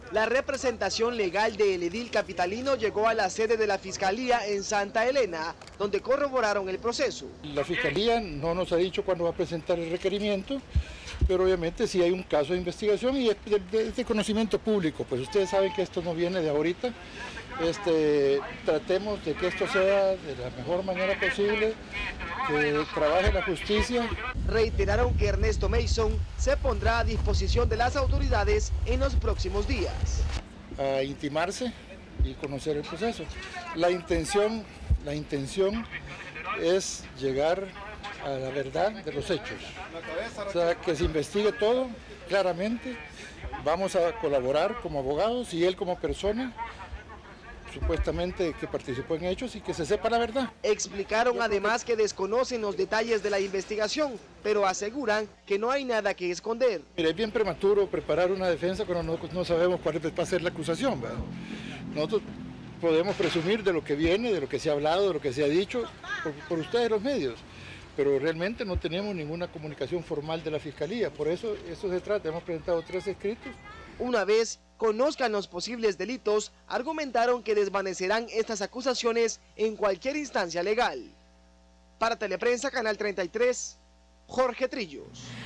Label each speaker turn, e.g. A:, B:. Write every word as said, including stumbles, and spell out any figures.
A: La representación legal del edil capitalino llegó a la sede de la Fiscalía en Santa Elena, donde corroboraron el proceso.
B: La Fiscalía no nos ha dicho cuándo va a presentar el requerimiento, pero obviamente sí hay un caso de investigación y es de, de, de conocimiento público, pues ustedes saben que esto no viene de ahorita. Este, tratemos de que esto sea de la mejor manera posible, que trabaje la justicia.
A: Reiteraron que Ernesto Mason se pondrá a disposición de las autoridades en los próximos días.
B: A intimarse y conocer el proceso. La intención, la intención es llegar a la verdad de los hechos. O sea, que se investigue todo claramente. Vamos a colaborar como abogados y él como persona, supuestamente que participó en hechos y que se sepa la verdad.
A: Explicaron además que desconocen los detalles de la investigación, pero aseguran que no hay nada que esconder.
B: Mira, es bien prematuro preparar una defensa cuando no, no sabemos cuál va a ser la acusación, ¿verdad? Nosotros podemos presumir de lo que viene, de lo que se ha hablado, de lo que se ha dicho por, por ustedes los medios, pero realmente no tenemos ninguna comunicación formal de la Fiscalía, por eso eso se trata. Hemos presentado tres escritos.
A: Una vez conozcan los posibles delitos, argumentaron que desvanecerán estas acusaciones en cualquier instancia legal. Para Teleprensa, Canal treinta y tres, Jorge Trillos.